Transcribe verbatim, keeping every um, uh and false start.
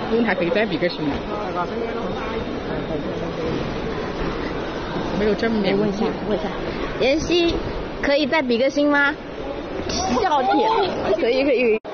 问他可以再比个心吗？没有正面。 问一下，问一下，妍希可以再比个心吗？笑点，可以可以。